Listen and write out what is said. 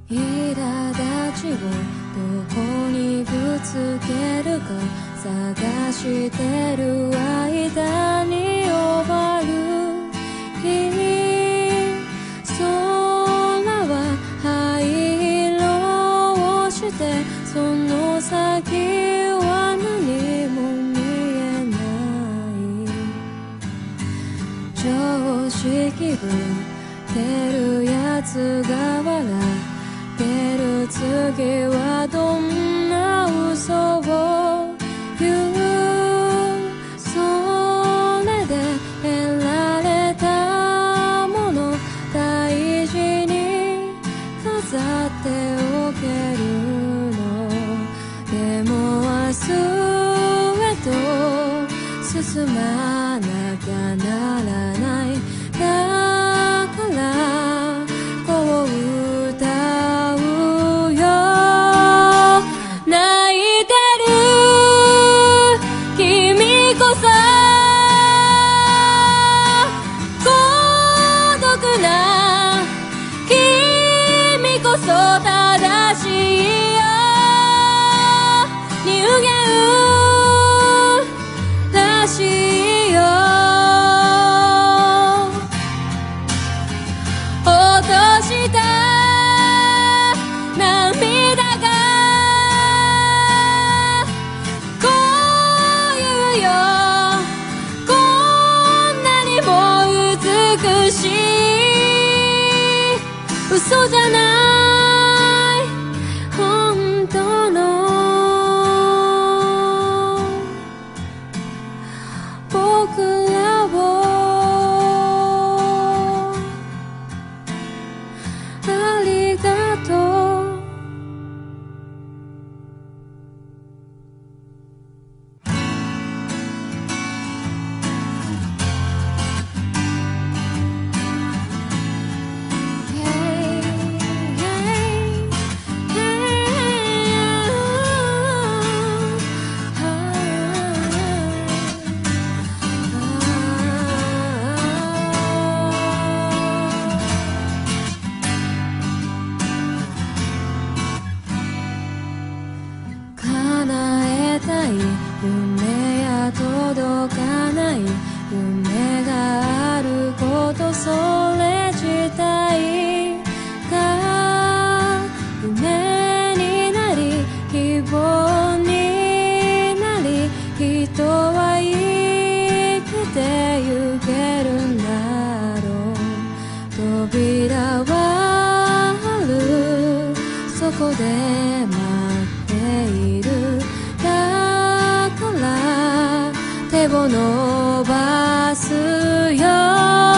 苛立ちをどこにぶつけるか探してる間に終わる日、空は灰色をしてその先は何も見えない。常識ぶってるやつが笑ってる次はどんな嘘を言う。それで得られたもの大事に飾っておけるの。でも明日へと進まなきゃならない。だからこう歌うよ。泣いてる君こそ孤独な君こそ正しいよ。人間らしいよ。落とした涙がこういうよ。こんなにも美しい嘘じゃない本当の僕らをありがとう。叶えたい夢や届かない夢があること、それ自体が夢になり希望になり、人は生きてゆけるんだろう。扉はある、そこで待っている。だから手を伸ばすよ。